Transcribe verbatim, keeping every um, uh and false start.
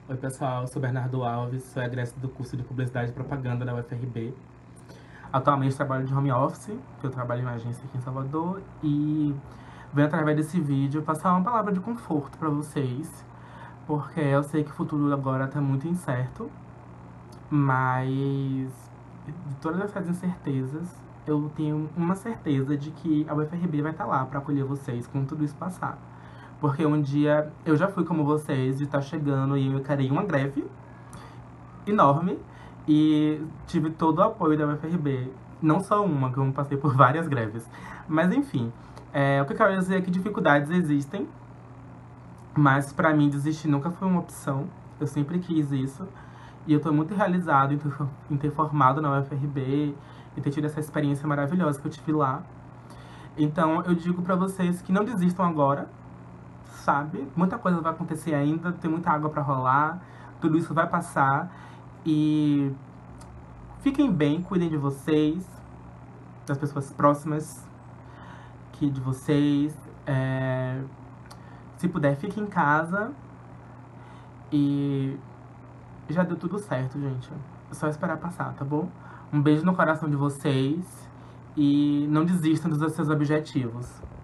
Oi, pessoal, eu sou Bernardo Alves, sou egresso do curso de Publicidade e Propaganda da U F R B. Atualmente trabalho de home office, que eu trabalho em uma agência aqui em Salvador, e venho através desse vídeo passar uma palavra de conforto para vocês, porque eu sei que o futuro agora está muito incerto, mas de todas essas incertezas, eu tenho uma certeza de que a U F R B vai estar lá para acolher vocês quando tudo isso passar. Porque um dia eu já fui como vocês e tá chegando e eu encarei uma greve enorme e tive todo o apoio da U F R B. Não só uma, que eu passei por várias greves. Mas enfim, é, o que eu quero dizer é que dificuldades existem, mas pra mim desistir nunca foi uma opção. Eu sempre quis isso. E eu tô muito realizado em ter, em ter formado na U F R B e ter tido essa experiência maravilhosa que eu tive lá. Então eu digo pra vocês que não desistam agora, sabe? Muita coisa vai acontecer ainda, tem muita água pra rolar, tudo isso vai passar. E fiquem bem, cuidem de vocês, das pessoas próximas que de vocês. É... Se puder, fique em casa. E já deu tudo certo, gente. É só esperar passar, tá bom? Um beijo no coração de vocês. E não desistam dos seus objetivos.